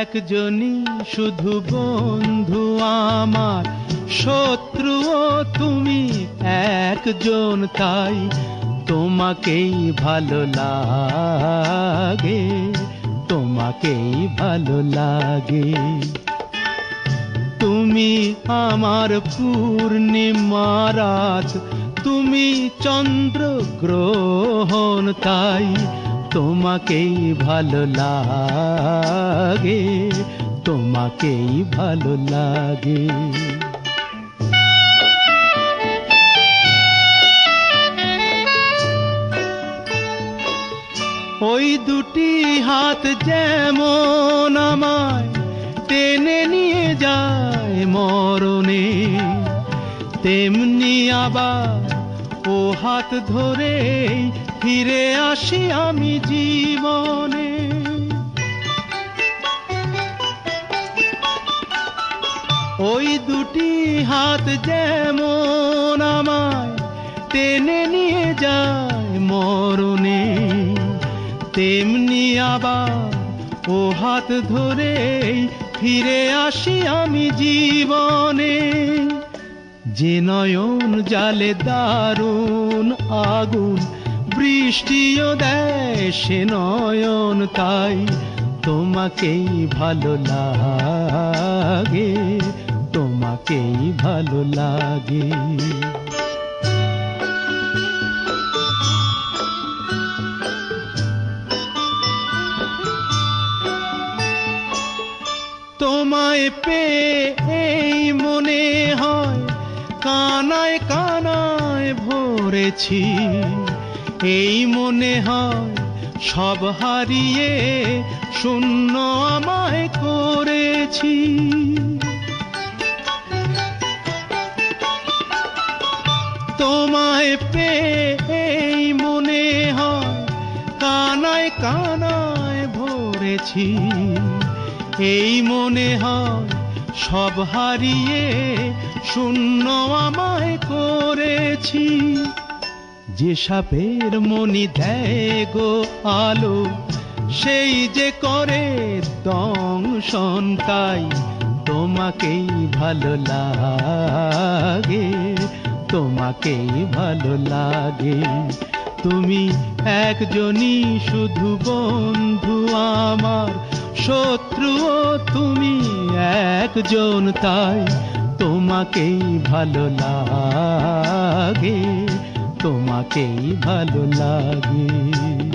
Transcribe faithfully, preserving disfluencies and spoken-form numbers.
একজনই শুধু বন্ধু আমার, শত্রুও তুমি একজন, তাই তোমাকেই ভালো লাগে, তোমাকেই ভালো লাগে। তুমি আমার পূর্ণিমা রাত, তুমি চন্দ্র গ্রহণ, তাই তোমাকেই ভালো লাগে, তোমাকেই ভালো লাগে। ওই দুটি হাত যেমন আমায় টেনে নিয়ে যায় মরণে, তেমনি আবার ও হাত ধরে ফিরে আসি আমি জীবনে। ওই দুটি হাত যেমন আমায় টেনে নিয়ে যায় মরণে, তেমনি আবার ও হাত ধরে ফিরে আসি আমি জীবনে। যে নয়ন জালে দারুণ আগুন, বৃষ্টিও দেয় সে নয়ন, তাই তোমাকেই ভালো লাগে, তোমাকেই ভালো লাগে। তোমায় পেয়ে এই মনে হয় কানায় কানায় ভরেছি, এই মনে হয় সব হারিয়ে শূন্য আমায় করেছি। তোমায় পেয়ে এই মনে হয় কানায় কানায় ভরেছি, এই মনে হয় সব হারিয়ে শূন্য আমায় করেছি। যে সাপের মনি দেয় গো আলো, সেই যে করে দংশন, তাই তোমাকেই ভালো লাগে, তোমাকেই ভালো লাগে। তুমি একজনই শুধু বন্ধু আমার, শত্রুও তুমি একজন, তাই তোমাকেই ভালো লাগে, তোমাকেই ভালো লাগে।